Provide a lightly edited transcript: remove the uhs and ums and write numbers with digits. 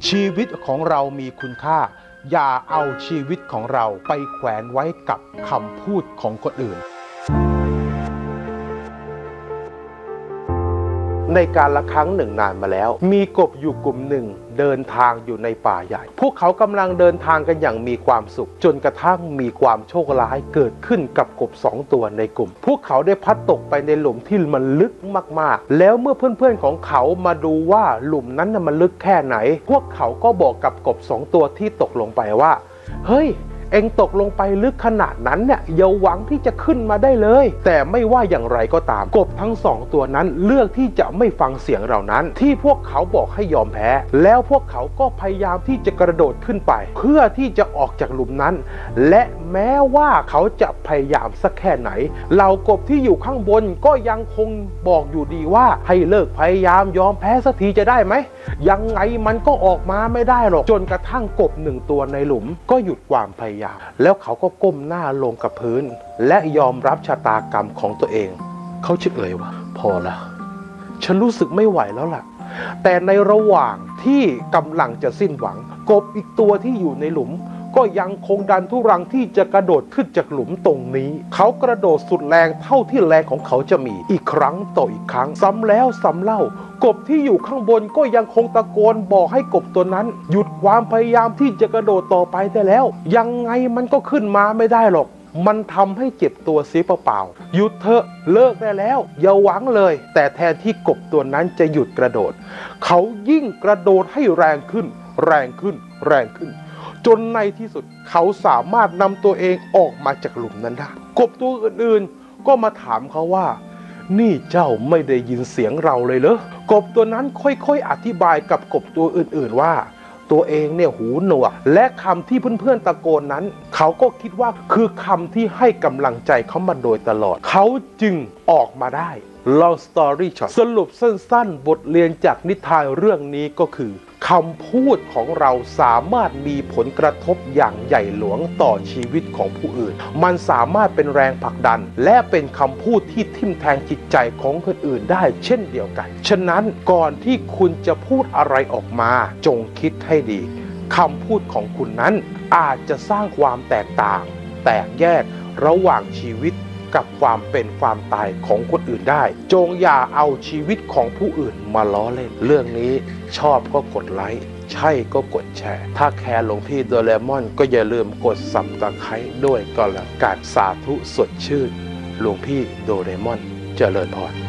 ชีวิตของเรามีคุณค่าอย่าเอาชีวิตของเราไปแขวนไว้กับคำพูดของคนอื่นในการละครั้งหนึ่งนานมาแล้วมีกบอยู่กลุ่มหนึ่งเดินทางอยู่ในป่าใหญ่พวกเขากำลังเดินทางกันอย่างมีความสุขจนกระทั่งมีความโชคร้ายเกิดขึ้นกับกบ2 ตัวในกลุ่มพวกเขาได้พลัดตกไปในหลุมที่มันลึกมากๆแล้วเมื่อเพื่อนๆของเขามาดูว่าหลุมนั้นมันลึกแค่ไหนพวกเขาก็บอกกับกบ2 ตัวที่ตกลงไปว่าเฮ้ยเอ็งตกลงไปลึกขนาดนั้นเนี่ยอย่าหวังที่จะขึ้นมาได้เลยแต่ไม่ว่าอย่างไรก็ตามกบทั้ง2 ตัวนั้นเลือกที่จะไม่ฟังเสียงเหล่านั้นที่พวกเขาบอกให้ยอมแพ้แล้วพวกเขาก็พยายามที่จะกระโดดขึ้นไปเพื่อที่จะออกจากหลุมนั้นและแม้ว่าเขาจะพยายามสักแค่ไหนเหล่ากบที่อยู่ข้างบนก็ยังคงบอกอยู่ดีว่าให้เลิกพยายามยอมแพ้สักทีจะได้ไหมยังไงมันก็ออกมาไม่ได้หรอกจนกระทั่งกบ1 ตัวในหลุมก็หยุดความพยายามแล้วเขาก็ก้มหน้าลงกับพื้นและยอมรับชะตากรรมของตัวเองเขาคิดเลยว่าพอแล้วฉันรู้สึกไม่ไหวแล้วล่ะแต่ในระหว่างที่กำลังจะสิ้นหวังกบอีกตัวที่อยู่ในหลุมก็ยังคงดันทุรังที่จะกระโดดขึ้นจากหลุมตรงนี้เขากระโดดสุดแรงเท่าที่แรงของเขาจะมีอีกครั้งต่ออีกครั้งซ้ำแล้วซ้ำเล่ากบที่อยู่ข้างบนก็ยังคงตะโกนบอกให้กบตัวนั้นหยุดความพยายามที่จะกระโดดต่อไปได้แล้วยังไงมันก็ขึ้นมาไม่ได้หรอกมันทำให้เจ็บตัวเสียเปล่าๆหยุดเถอะเลิกได้แล้วอย่าหวังเลยแต่แทนที่กบตัวนั้นจะหยุดกระโดดเขายิ่งกระโดดให้แรงขึ้นแรงขึ้นแรงขึ้นจนในที่สุดเขาสามารถนำตัวเองออกมาจากหลุมนั้นได้กบตัวอื่นๆก็มาถามเขาว่านี่เจ้าไม่ได้ยินเสียงเราเลยเหรอกบตัวนั้นค่อยๆอธิบายกับกบตัวอื่นๆว่าตัวเองเนี่ยหูหนวกและคำที่เพื่อนๆตะโกนนั้นเขาก็คิดว่าคือคำที่ให้กำลังใจเขามาโดยตลอดเขาจึงออกมาได้ Long story short สรุปสั้นๆบทเรียนจากนิทานเรื่องนี้ก็คือคำพูดของเราสามารถมีผลกระทบอย่างใหญ่หลวงต่อชีวิตของผู้อื่นมันสามารถเป็นแรงผลักดันและเป็นคำพูดที่ทิ่มแทงจิตใจของคนอื่นได้เช่นเดียวกันฉะนั้นก่อนที่คุณจะพูดอะไรออกมาจงคิดให้ดีคำพูดของคุณนั้นอาจจะสร้างความแตกต่างแตกแยกระหว่างชีวิตกับความเป็นความตายของคนอื่นได้จงอย่าเอาชีวิตของผู้อื่นมาล้อเล่นเรื่องนี้ชอบก็กดไลค์ใช่ก็กดแชร์ถ้าแคร์หลวงพี่โดเรมอนก็อย่าลืมกดซับสไครบ์ด้วยก็แล้วกันสาธุสดชื่นหลวงพี่โดเรมอนเจริญพร